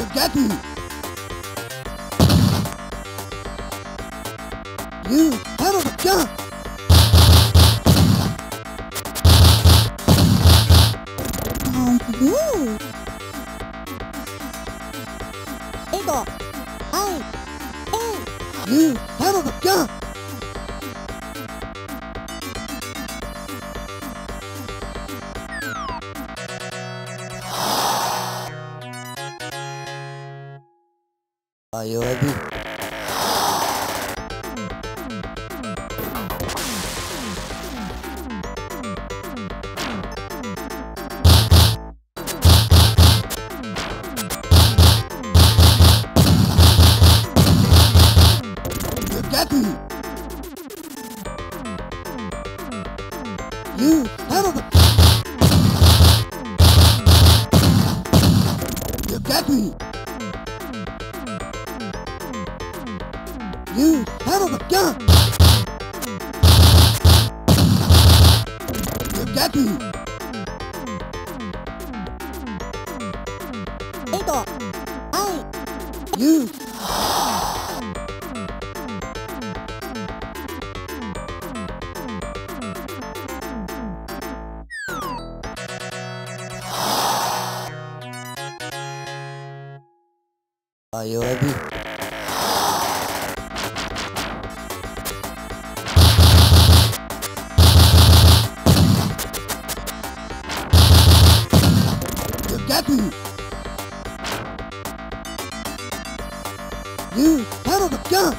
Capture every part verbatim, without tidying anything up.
You get me! You son of a gun! Sounds good! Eagle! I! A! You son of a gun! Are you ready? You get me! You son of a... You get me! You son of a gun! You get me! Eagle! I! You... Are you ready? Get me! You son of a gun!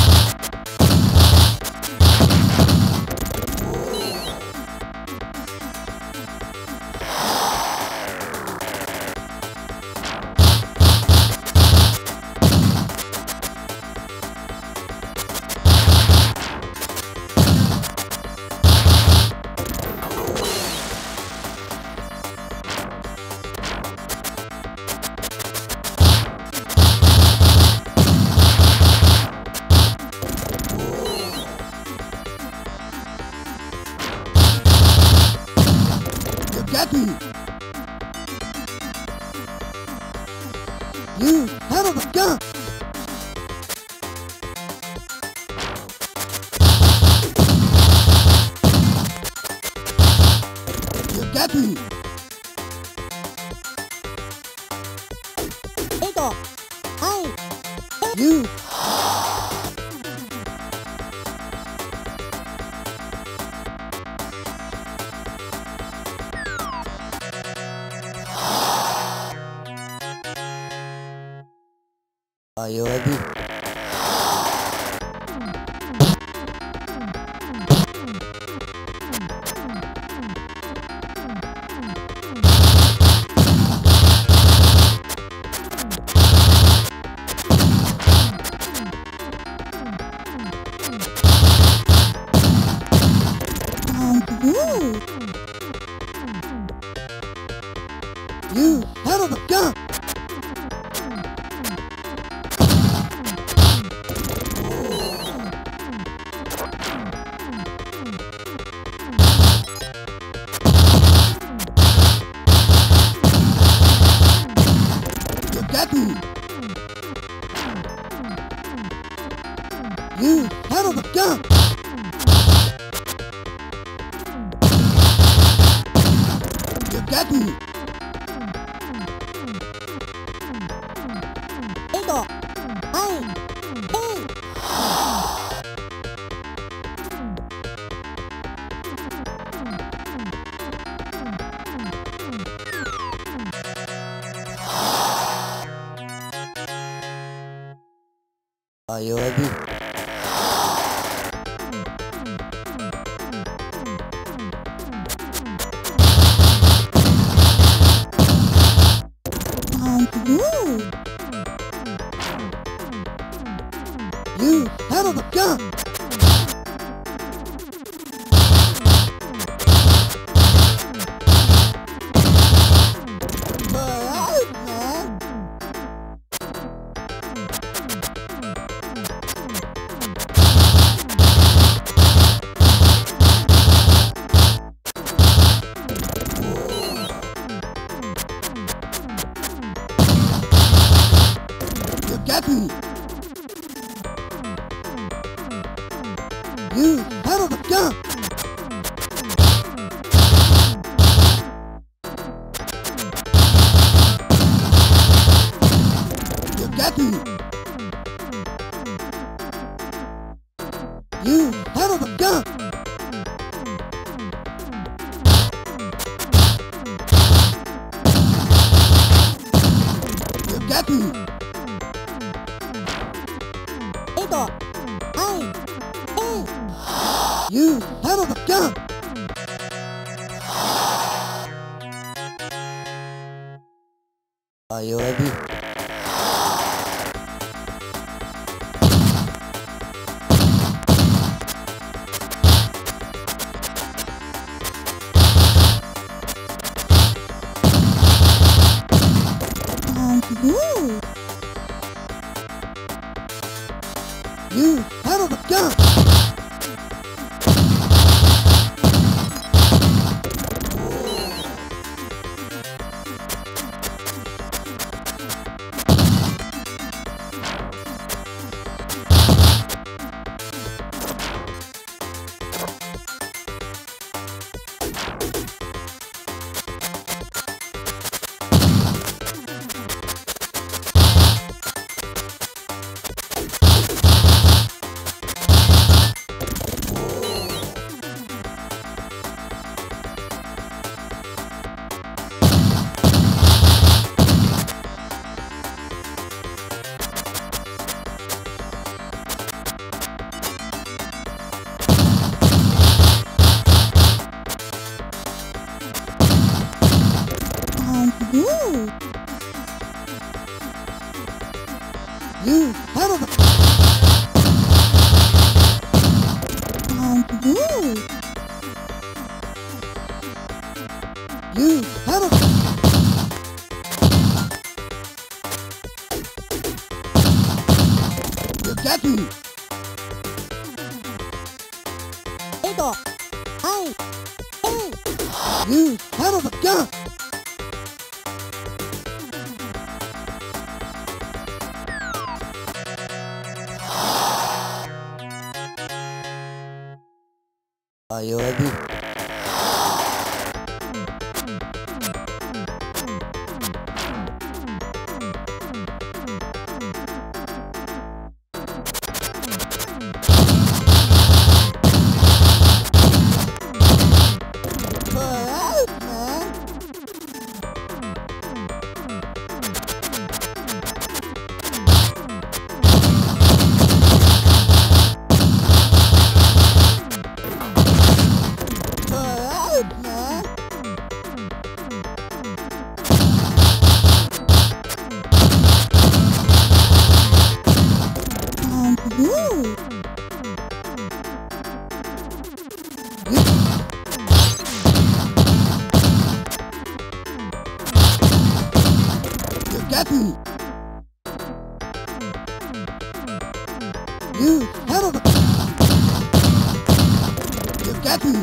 Get me! You son of a gun! You get me! Eagle! I! You... Are you ready? Sounds good! You son of a gun! Get me! You son of a gun! You get me! Eagle! I! A! Are you ready? Sounds good! You son of a gun! copy. You son of a gun. You got me. You son of a gun. You got me. Taito. I. A. You son of a gun. Are you ready? Time to move. You son of a gun. Time to move. You son of a Time to move. You son of a You got me. Taito. I. A. You son of a gun. Are you ready? Alright, man. Alright, man. Time to move. You, you got me. You son of a You got me.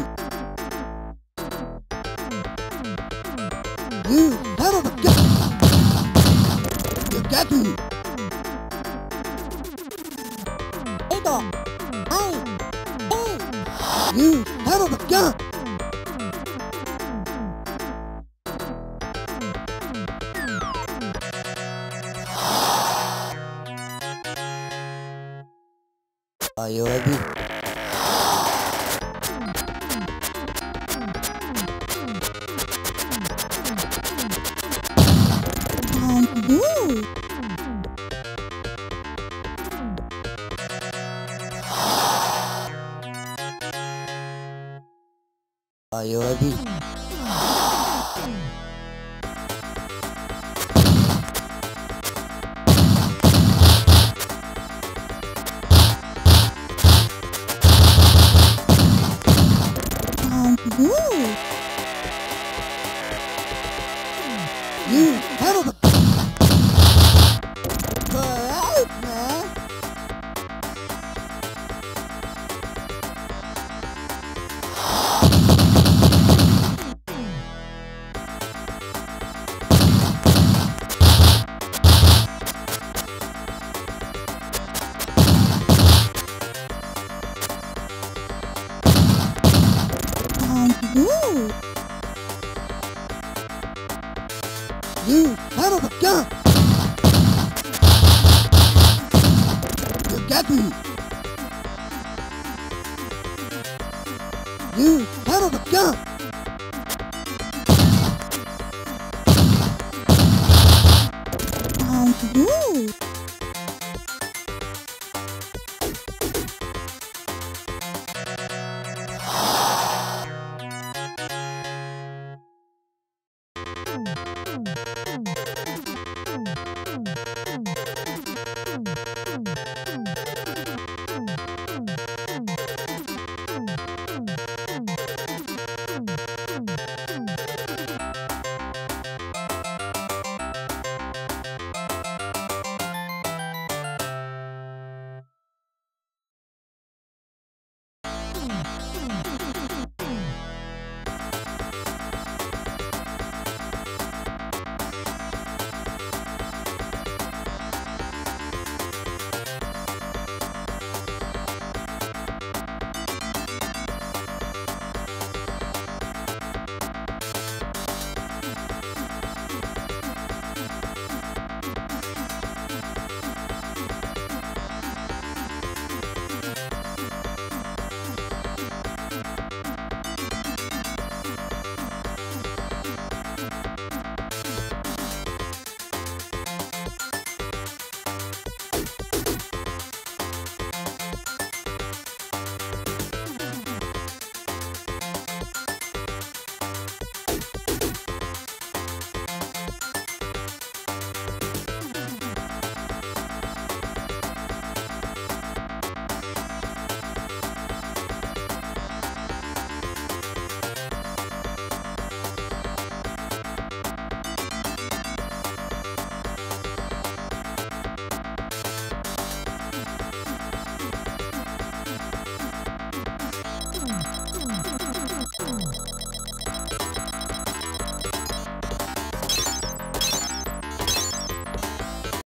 You son of a gun. You got me. Taito. I. A. You son of a gun. Are you ready? Time to move. Are you ready? Time to move. You son of a Alright, man. Hmm.